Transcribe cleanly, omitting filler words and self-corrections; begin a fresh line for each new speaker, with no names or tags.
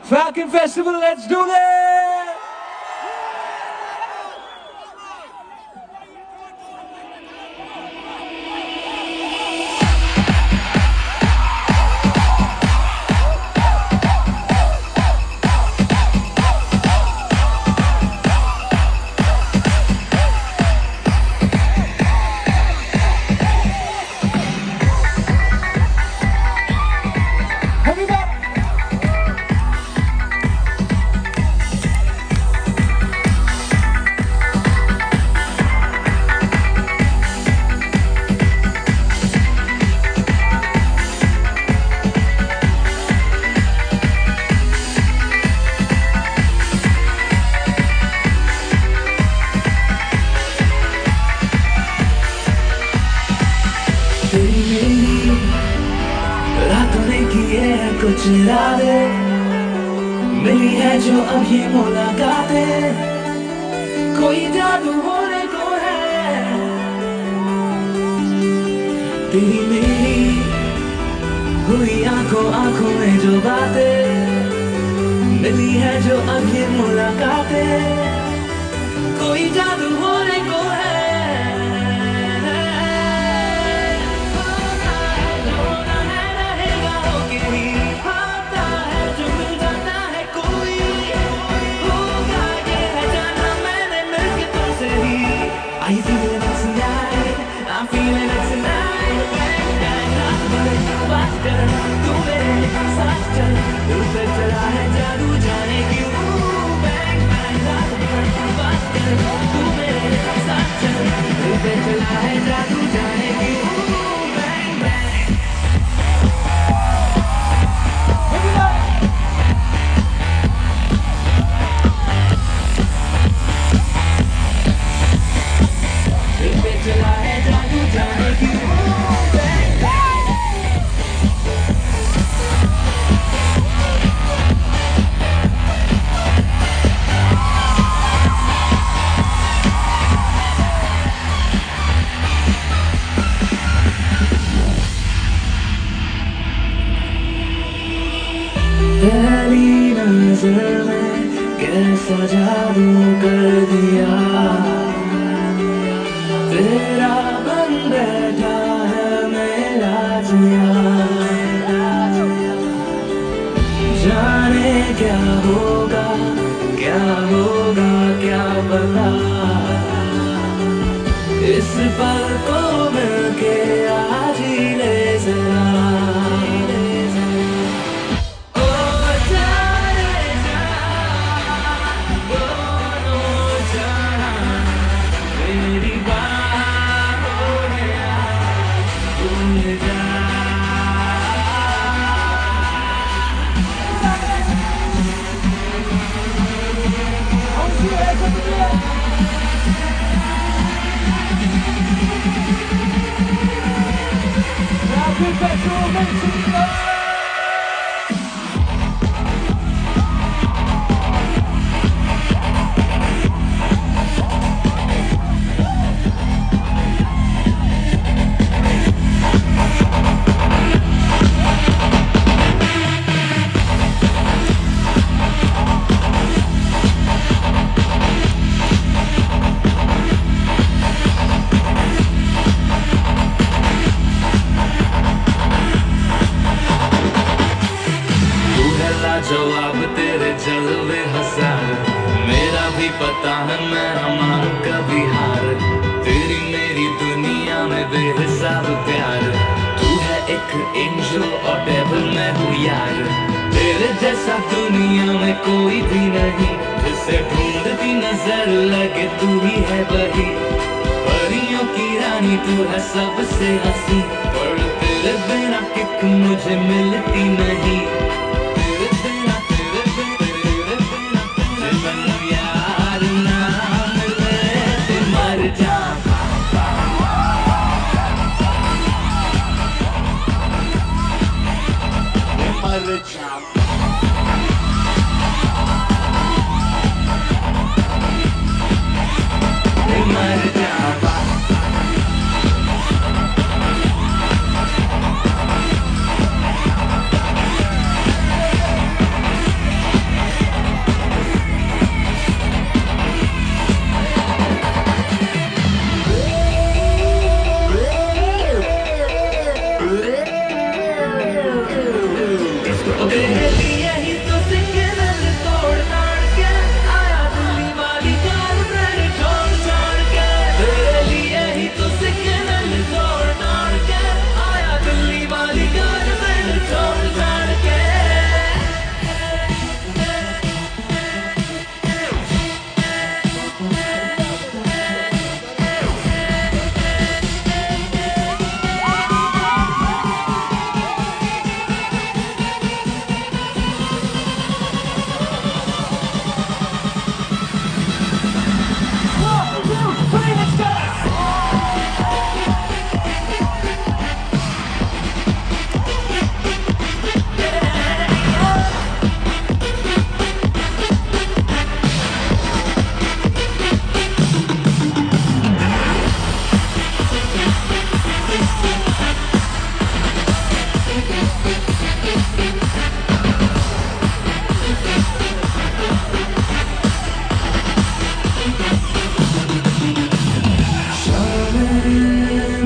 Falcon Festival, let's do this!
रातों ने किए हैं कुछ इरादे, मिली है जो अब ये मुलाकातें, कोई जादू होने को है। तेरी मेरी हुई आंखों आंखों में जो बातें, मिली है जो अब ये मुलाकातें, कोई जादू होने को है। Are you feeling it tonight? I'm feeling it tonight. Bang, bang, रात भर बात कर, तू मेरे साथ चल, दिल पे चला है जादू जाने क्यों। Bang, bang, रात भर बात कर, तू मेरे साथ चल, दिल पे चला है जादू जाने क्यों। Bang, bang। चला है जादू जाने की पहली नजर में कैसा जादू कर दिया, तेरा बन बैठा है मेरा जिया। जाने क्या होगा क्या होगा क्या पता, इस पल को मिलके आज ही ले जरा। जवाब तेरे जलवे हजार, मेरा भी पता है मैं अमान कभी हार। तेरी मेरी दुनिया में बेहिसाब प्यार, तू है एक एंजल और डेविल मैं हूँ यार। तेरे जैसा दुनिया में कोई भी नहीं, जिसे ढूंढती नजर लगे तू ही है वही। परियों की रानी तू है सबसे हंसी, पर तेरे बिना किक मुझे मिलती नहीं।
Chop.